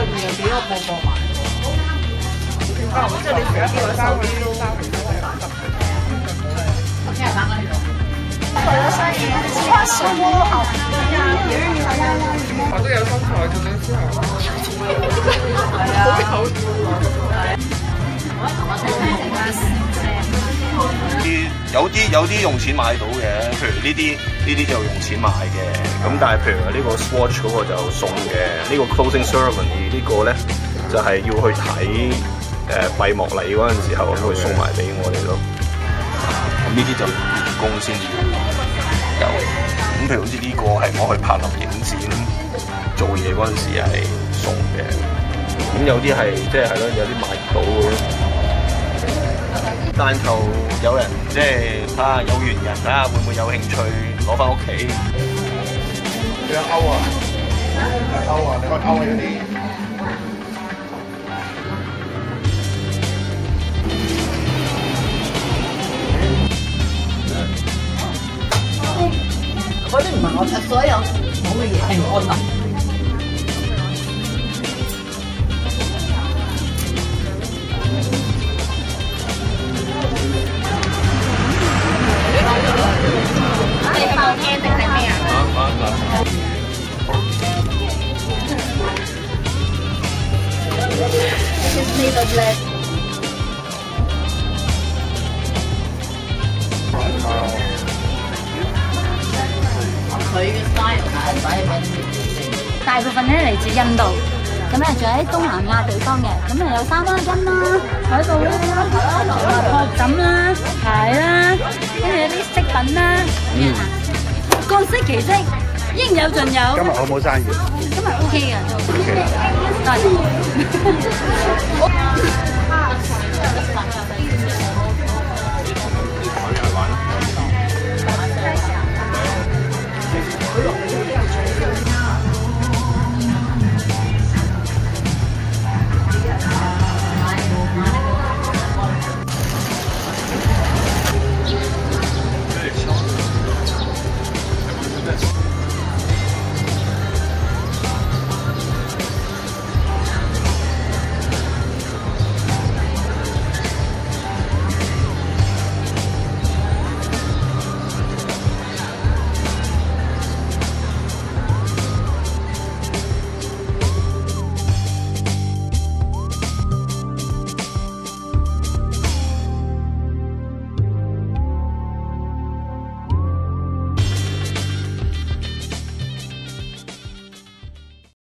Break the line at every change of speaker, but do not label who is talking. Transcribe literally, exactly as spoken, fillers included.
面有幾個鋪貨賣。即係你除咗呢個手啲都我聽日翻喺度。為咗生意，花什麼好呀？別人好呀。我都有心財做緊之後。係啊。好有。
啲有啲有啲用錢買到嘅，譬如呢啲呢啲就用錢買嘅。咁但係譬如話呢個 Swatch 嗰個就送嘅，呢、呢個 closing ceremony 呢個咧就係、是、要去睇誒閉幕禮嗰陣時候，佢送埋俾我哋咯。咁呢啲就員工先至有。咁譬如好似呢個係我去拍攝影展做嘢嗰陣時係送嘅。咁有啲係即係係咯，有啲買唔到嘅。但求有人即係啊有緣人啊，會唔會有興趣攞翻屋企？你有勾啊？勾啊！你可以勾起嗰啲。
嗰啲唔係我所有冇嘅嘢係我諗。呢個叻，佢嘅 style 係擺喺邊？大部分咧嚟自印度，咁咧仲喺東南亞地方嘅，咁啊有衫啦、巾啦、海報啦、學枕啦、鞋啦，跟住有啲飾品啦，咁樣啊，各式其式，應有盡有。
今日好冇生意？
今日 OK 嘅，都 OK。多謝。